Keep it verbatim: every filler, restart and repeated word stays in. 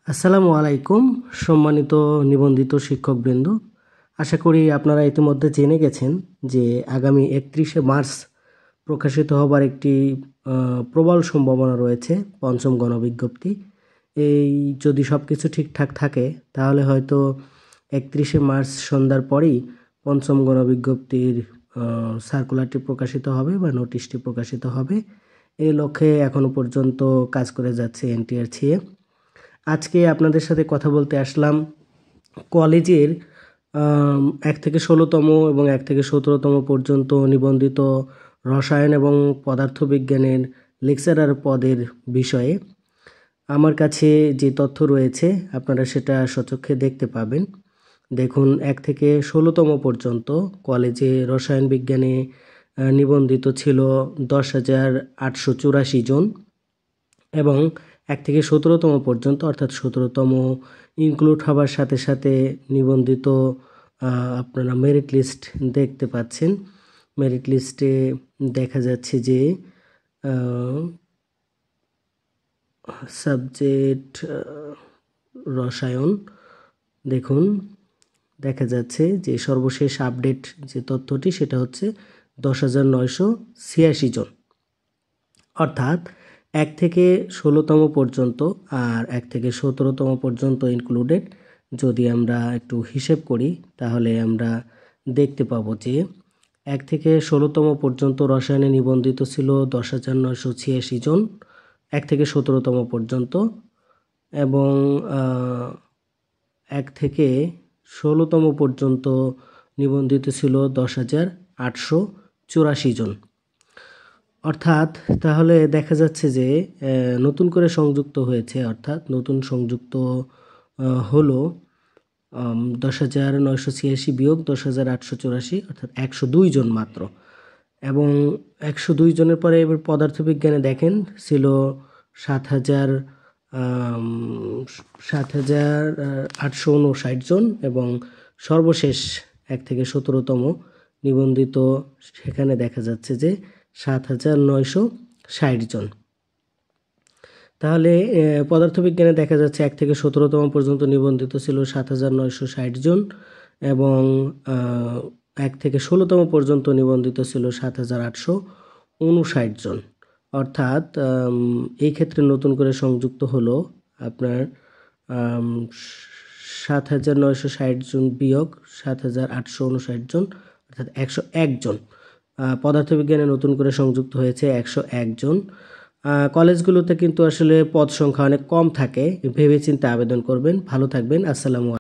আসসালামু আলাইকুম সম্মানিত নিবন্ধিত শিক্ষকবৃন্দ, আশা করি আপনারা ইতিমধ্যে জেনে গেছেন যে আগামী একত্রিশে মার্চ প্রকাশিত হবার একটি প্রবল সম্ভাবনা রয়েছে পঞ্চম গণবিজ্ঞপ্তি। এই যদি সব কিছু ঠিকঠাক থাকে তাহলে হয়তো একত্রিশে মার্চ সন্ধ্যার পরেই পঞ্চম গণবিজ্ঞপ্তির সার্কুলারটি প্রকাশিত হবে বা নোটিশটি প্রকাশিত হবে। এই লক্ষ্যে এখনও পর্যন্ত কাজ করে যাচ্ছে এনটিআরসিএ। আজকে আপনাদের সাথে কথা বলতে আসলাম কলেজের এক থেকে ষোলোতম এবং এক থেকে সতেরোতম পর্যন্ত নিবন্ধিত রসায়ন এবং পদার্থবিজ্ঞানের লেকচারার পদের বিষয়ে। আমার কাছে যে তথ্য রয়েছে আপনারা সেটা সচক্ষে দেখতে পাবেন। দেখুন, এক থেকে ষোলোতম পর্যন্ত কলেজে রসায়ন বিজ্ঞানে নিবন্ধিত ছিল দশ হাজার আটশো চুরাশি জন এবং এক থেকে সতেরোতম পর্যন্ত অর্থাৎ সতেরোতম ইনক্লুড হবার সাথে সাথে নিবন্ধিত আপনারা মেরিট লিস্ট দেখতে পাচ্ছেন। মেরিট লিস্টে দেখা যাচ্ছে যে সাবজেক্ট রসায়ন, দেখুন দেখা যাচ্ছে যে সর্বশেষ আপডেট যে তথ্যটি সেটা হচ্ছে দশ হাজার নয়শো ছিয়াশি জন, অর্থাৎ এক থেকে ষোলোতম পর্যন্ত আর এক থেকে সতেরোতম পর্যন্ত ইনক্লুডেড যদি আমরা একটু হিসেব করি তাহলে আমরা দেখতে পাবো যে এক থেকে ষোলোতম পর্যন্ত রসায়নে নিবন্ধিত ছিল দশ হাজার নয়শো ছিয়াশি জন এক থেকে সতেরোতম পর্যন্ত, এবং এক থেকে ষোলোতম পর্যন্ত নিবন্ধিত ছিল দশ হাজার আটশো চুরাশি জন। অর্থাৎ তাহলে দেখা যাচ্ছে যে নতুন করে সংযুক্ত হয়েছে, অর্থাৎ নতুন সংযুক্ত হলো দশ হাজার নয়শো ছিয়াশি বিয়োগ দশ হাজার আটশো চুরাশি, অর্থাৎ একশো দুই জন মাত্র। এবং একশো দুই জনের পরে এবার পদার্থবিজ্ঞানে দেখেন ছিল সাত হাজার সাত হাজার আটশো উনষাট জন এবং সর্বশেষ এক থেকে সতেরোতম নিবন্ধিত সেখানে দেখা যাচ্ছে যে সাত হাজার নয়শো ষাট জন। তাহলে পদার্থবিজ্ঞানে দেখা যাচ্ছে এক থেকে সতেরোতম পর্যন্ত নিবন্ধিত ছিল সাত হাজার নয়শো ষাট জন এবং এক থেকে ষোলোতম পর্যন্ত নিবন্ধিত ছিল সাত হাজার আটশো উনষাট জন। অর্থাৎ এই ক্ষেত্রে নতুন করে সংযুক্ত হলো আপনার সাত হাজার নয়শো ষাট জন বিয়োগ সাত হাজার আটশো উনষাট জন, অর্থাৎ একশো এক জন। পদার্থবিজ্ঞানে নতুন করে সংযুক্ত হয়েছে একশো এক জন। কলেজগুলোতে কিন্তু আসলে পদ সংখ্যা অনেক কম থাকে, ভেবেচিন্তে আবেদন করবেন। ভালো থাকবেন। আসসালামু আলাইকুম।